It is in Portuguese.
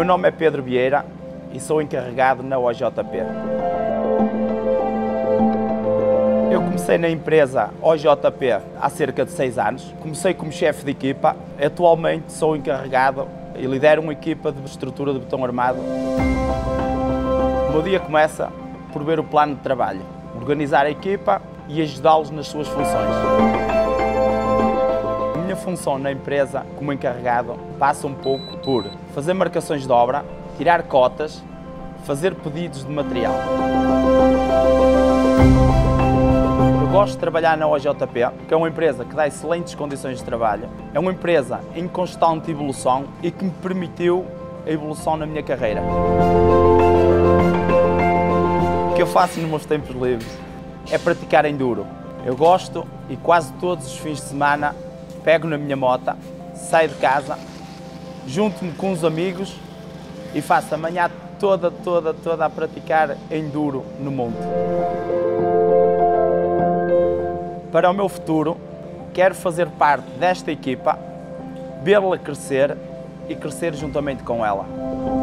meu nome é Pedro Vieira e sou encarregado na OJP. Eu comecei na empresa OJP há cerca de 6 anos. Comecei como chefe de equipa, atualmente sou encarregado e lidero uma equipa de estrutura de betão armado. O meu dia começa por ver o plano de trabalho, organizar a equipa e ajudá-los nas suas funções. A minha função na empresa como encarregado passa um pouco por fazer marcações de obra, tirar cotas, fazer pedidos de material. Eu gosto de trabalhar na OJP, que é uma empresa que dá excelentes condições de trabalho. É uma empresa em constante evolução e que me permitiu a evolução na minha carreira. O que eu faço nos meus tempos livres é praticar enduro. Eu gosto e quase todos os fins de semana pego na minha moto, saio de casa, junto-me com os amigos e faço a manhã toda a praticar enduro no monte. Para o meu futuro, quero fazer parte desta equipa, vê-la crescer e crescer juntamente com ela.